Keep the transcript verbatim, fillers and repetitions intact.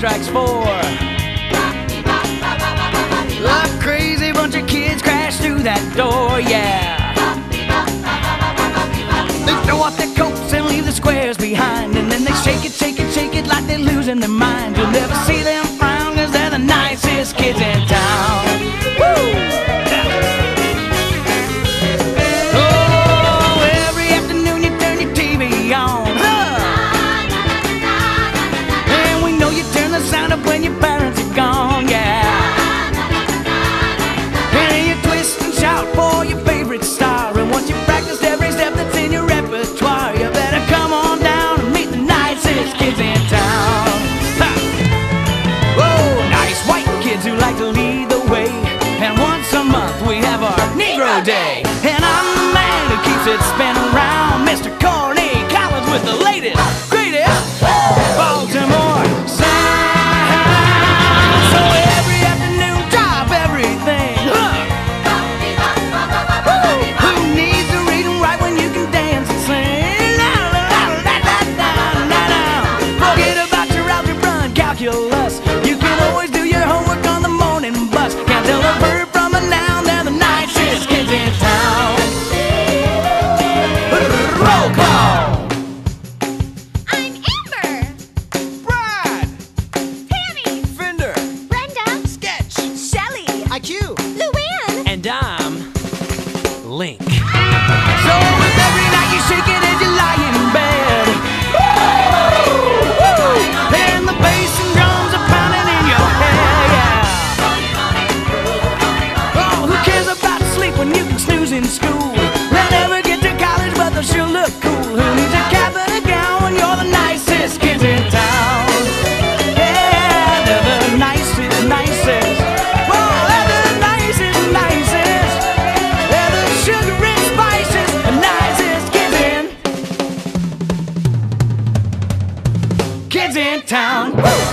strikes four. A crazy bunch of kids crash through that door, yeah. They throw off their coats and leave the squares behind, and then they shake it, shake it, shake it like they're losing their minds. You'll never see them frown, cause they're the nicest kids in town. Woo! Oh, every afternoon you turn your T V on, huh? And we know you turn the sound up when your parents are gone, yeah. And you twist and shout for your favorite star, and once you've practiced every step that's in your repertoire, you better come on down and meet the nicest kids in town. Ha! Whoa, nice white kids who like to lead the way, and once a month we have our Negro Day. And I'm the man who keeps it spinning round, Mister Corny Collins with the latest, greatest Baltimore sound. So every afternoon, drop everything. Huh? Who needs to read and write when you can dance and sing? Forget about your algebra and calculus. You can always do your homework on the morning bus. Can't tell a verb from a noun, they're the nicest kids in town. Roll call. I'm Amber. Brad! Tammy. Fender! Brenda. Sketch! Shelly. I Q! Luann. And I'm Link. So if every night you shake it as you lie in bed, and the bass and drums are pounding in your head, yeah. Oh, who cares about sleep when you can snooze in school? They'll never get to college, but they'll sure look cool. Who needs a cap and a gown when you're the nicest kids in town? Yeah, they're the nicest, nicest. Oh, they're the nicest, nicest. They're the sugar and spices, the nicest kids in, kids in town. Woo!